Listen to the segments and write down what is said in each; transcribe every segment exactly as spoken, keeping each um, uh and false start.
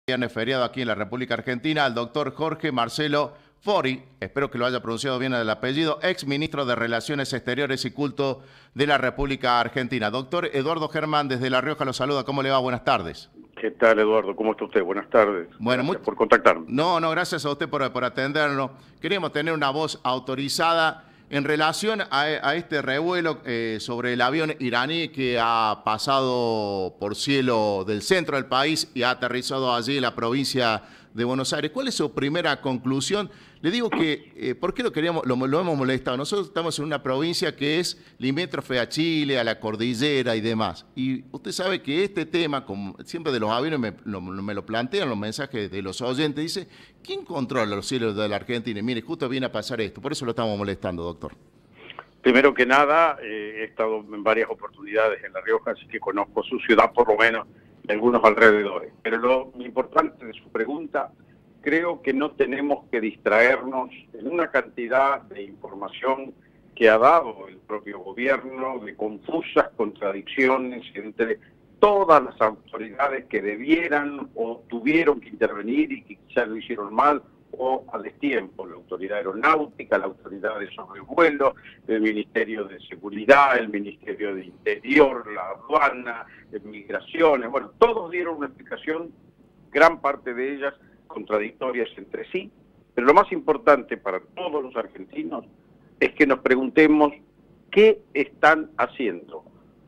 Viernes feriado aquí en la República Argentina, al doctor Jorge Marcelo Fori, espero que lo haya pronunciado bien el apellido, ex ministro de Relaciones Exteriores y Culto de la República Argentina. Doctor Eduardo Germán, desde La Rioja, lo saluda. ¿Cómo le va? Buenas tardes. ¿Qué tal, Eduardo? ¿Cómo está usted? Buenas tardes. Bueno, gracias muy... por contactarme. No, no, gracias a usted por, por atendernos. Queríamos tener una voz autorizada en relación a, a este revuelo eh, sobre el avión iraní que ha pasado por cielo del centro del país y ha aterrizado allí en la provincia de Buenos Aires. ¿Cuál es su primera conclusión? Le digo que, eh, ¿por qué lo queríamos, lo, lo hemos molestado? Nosotros estamos en una provincia que es limítrofe a Chile, a la cordillera y demás. Y usted sabe que este tema, como siempre de los aviones me lo, me lo plantean los mensajes de los oyentes, dice, ¿quién controla los cielos de la Argentina? Y mire, justo viene a pasar esto, por eso lo estamos molestando, doctor. Primero que nada, eh, he estado en varias oportunidades en La Rioja, así que conozco su ciudad por lo menos y algunos alrededores. Pero lo importante de su pregunta, creo que no tenemos que distraernos en una cantidad de información que ha dado el propio gobierno, de confusas contradicciones entre todas las autoridades que debieran o tuvieron que intervenir y que quizás lo hicieron mal o a destiempo, la autoridad aeronáutica, la autoridad de sobrevuelo, el Ministerio de Seguridad, el Ministerio de Interior, la aduana, migraciones, bueno, todos dieron una explicación, gran parte de ellas contradictorias entre sí, pero lo más importante para todos los argentinos es que nos preguntemos qué están haciendo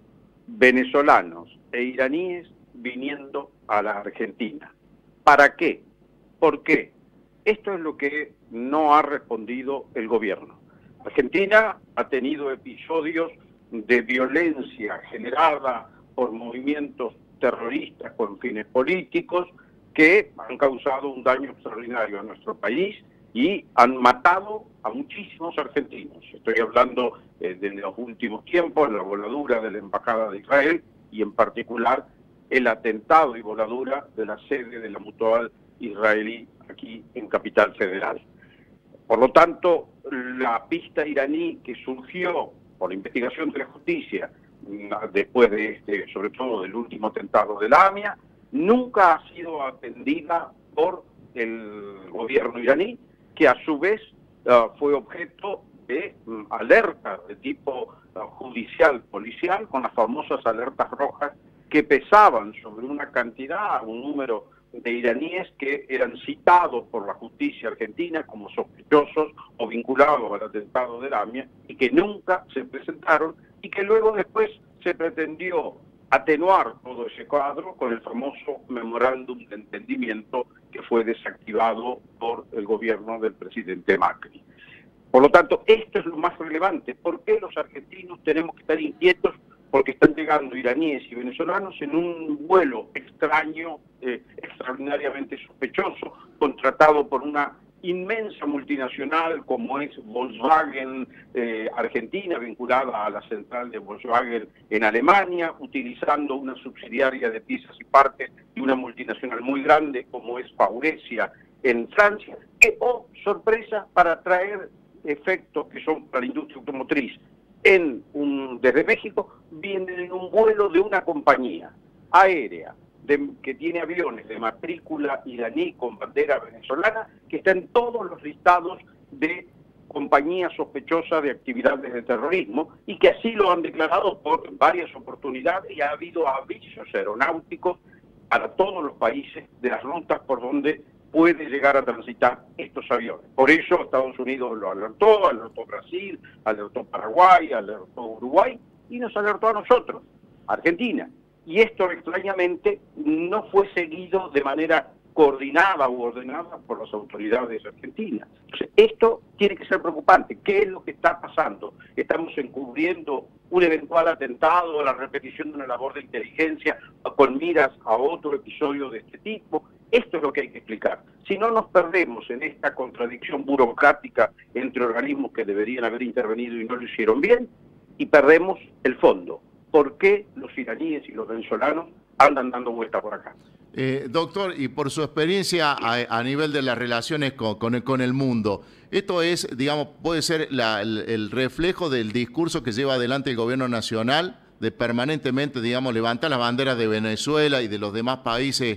venezolanos e iraníes viniendo a la Argentina. ¿Para qué? ¿Por qué? Esto es lo que no ha respondido el gobierno. Argentina ha tenido episodios de violencia generada por movimientos terroristas con fines políticos que han causado un daño extraordinario a nuestro país y han matado a muchísimos argentinos. Estoy hablando eh, de los últimos tiempos, la voladura de la Embajada de Israel y en particular el atentado y voladura de la sede de la Mutual israelí aquí en Capital Federal. Por lo tanto, la pista iraní que surgió por la investigación de la justicia después de este, sobre todo del último atentado de la AMIA, nunca ha sido atendida por el gobierno iraní, que a su vez uh, fue objeto de um, alertas de tipo uh, judicial, policial, con las famosas alertas rojas que pesaban sobre una cantidad, un número de iraníes que eran citados por la justicia argentina como sospechosos o vinculados al atentado de la AMIA y que nunca se presentaron y que luego después se pretendió atenuar todo ese cuadro con el famoso memorándum de entendimiento que fue desactivado por el gobierno del presidente Macri. Por lo tanto, esto es lo más relevante. ¿Por qué los argentinos tenemos que estar inquietos? Porque están llegando iraníes y venezolanos en un vuelo extraño, eh, extraordinariamente sospechoso, contratado por una inmensa multinacional como es Volkswagen eh, Argentina, vinculada a la central de Volkswagen en Alemania, utilizando una subsidiaria de piezas y partes y una multinacional muy grande como es Faurecia en Francia, que, oh, sorpresa, para traer efectos que son para la industria automotriz en un, desde México, vienen en un vuelo de una compañía aérea de, que tiene aviones de matrícula iraní con bandera venezolana, que está en todos los listados de compañías sospechosas de actividades de terrorismo y que así lo han declarado por varias oportunidades y ha habido avisos aeronáuticos para todos los países de las rutas por donde puede llegar a transitar estos aviones. Por eso Estados Unidos lo alertó, alertó Brasil, alertó Paraguay, alertó Uruguay y nos alertó a nosotros, Argentina. Y esto extrañamente no fue seguido de manera coordinada u ordenada por las autoridades argentinas. Entonces, esto tiene que ser preocupante. ¿Qué es lo que está pasando? ¿Estamos encubriendo un eventual atentado o la repetición de una labor de inteligencia con miras a otro episodio de este tipo? Esto es lo que hay que explicar. Si no nos perdemos en esta contradicción burocrática entre organismos que deberían haber intervenido y no lo hicieron bien, y perdemos el fondo. ¿Por qué los iraníes y los venezolanos andan dando vueltas por acá? Eh, doctor, y por su experiencia a, a nivel de las relaciones con, con, el, con el mundo, ¿esto es, digamos, puede ser la, el, el reflejo del discurso que lleva adelante el gobierno nacional de permanentemente, digamos, levantar las banderas de Venezuela y de los demás países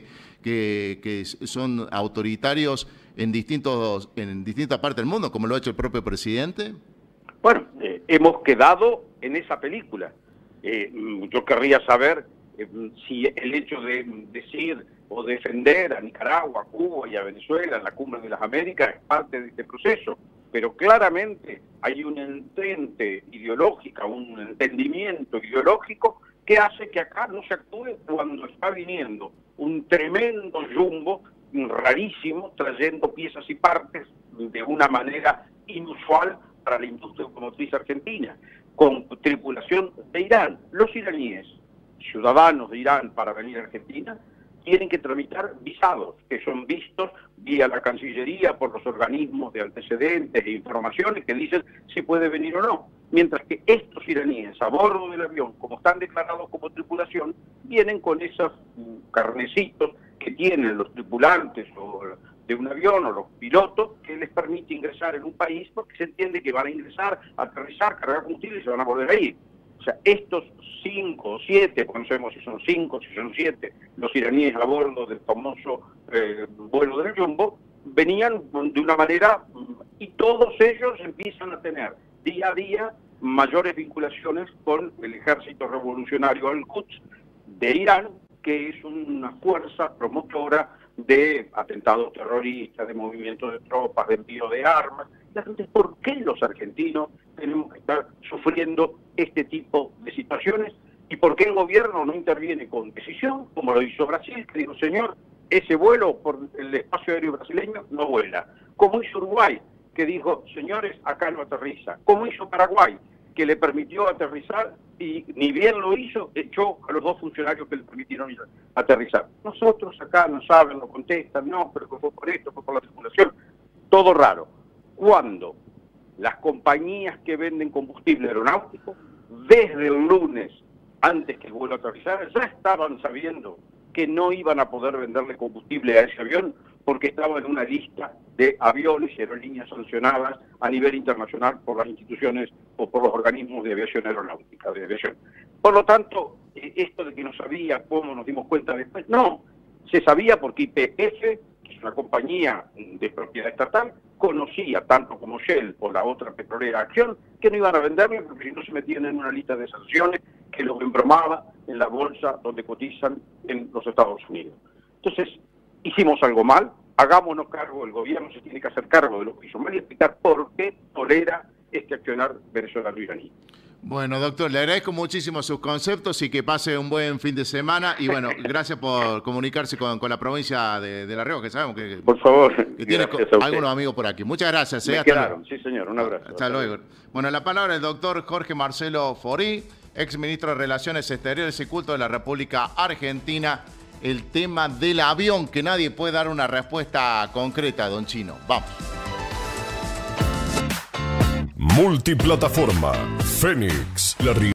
que, que son autoritarios en, distintos, en distintas partes del mundo, como lo ha hecho el propio presidente? Bueno, eh, hemos quedado en esa película. Eh, yo querría saber eh, si el hecho de decir o defender a Nicaragua, a Cuba y a Venezuela en la Cumbre de las Américas es parte de este proceso, pero claramente hay un entente ideológico, un entendimiento ideológico que hace que acá no se actúe cuando está viniendo un tremendo jumbo rarísimo, trayendo piezas y partes de una manera inusual para la industria automotriz argentina, con tripulación de Irán. Los iraníes, ciudadanos de Irán para venir a Argentina, tienen que tramitar visados, que son vistos vía la Cancillería por los organismos de antecedentes e informaciones que dicen si puede venir o no. Mientras que estos iraníes a bordo del avión, como están declarados como tripulación, vienen con esos carnecitos que tienen los tripulantes o de un avión o los pilotos, que les permite ingresar en un país porque se entiende que van a ingresar, aterrizar, cargar combustible y se van a volver a ir. O sea, estos cinco o siete, pues no sabemos si son cinco, si son siete, los iraníes a bordo del famoso eh, vuelo del Jumbo, venían de una manera, y todos ellos empiezan a tener día a día mayores vinculaciones con el ejército revolucionario al-Quds de Irán, que es una fuerza promotora de atentados terroristas, de movimientos de tropas, de envío de armas. La gente, ¿por qué los argentinos tenemos que estar sufriendo este tipo de situaciones? ¿Y por qué el gobierno no interviene con decisión, como lo hizo Brasil, que dijo, señor, ese vuelo por el espacio aéreo brasileño no vuela? Como hizo Uruguay, que dijo, señores, acá no aterriza. Como hizo Paraguay, que le permitió aterrizar y ni bien lo hizo, echó a los dos funcionarios que le permitieron aterrizar. Nosotros acá no saben, no contestan, no, pero fue por esto, fue por la tripulación. Todo raro. Cuando las compañías que venden combustible aeronáutico, desde el lunes, antes que el vuelo aterrizara, ya estaban sabiendo que no iban a poder venderle combustible a ese avión porque estaba en una lista de aviones y aerolíneas sancionadas a nivel internacional por las instituciones o por los organismos de aviación aeronáutica, de aviación. Por lo tanto, esto de que no sabía cómo nos dimos cuenta después, no, se sabía porque I P F, que es una compañía de propiedad estatal, conocía, tanto como Shell o la otra petrolera Acción, que no iban a venderle porque si no se metían en una lista de sanciones que los embromaba en la bolsa donde cotizan en los Estados Unidos. Entonces, hicimos algo mal, hagámonos cargo, el gobierno se tiene que hacer cargo de lo que hizo mal y explicar por qué tolera este accionar venezolano-iraní. Bueno, doctor, le agradezco muchísimo sus conceptos y que pase un buen fin de semana. Y bueno, gracias por comunicarse con, con la provincia de, de La Rioja, que sabemos que, por favor, que tiene algunos amigos por aquí. Muchas gracias. Me eh, quedaron, luego. Sí, señor, un abrazo. Hasta, hasta luego. luego. Bueno, la palabra del doctor Jorge Marcelo Forí, ex ministro de Relaciones Exteriores y Culto de la República Argentina. El tema del avión, que nadie puede dar una respuesta concreta, don Chino. Vamos. Multiplataforma Fénix, la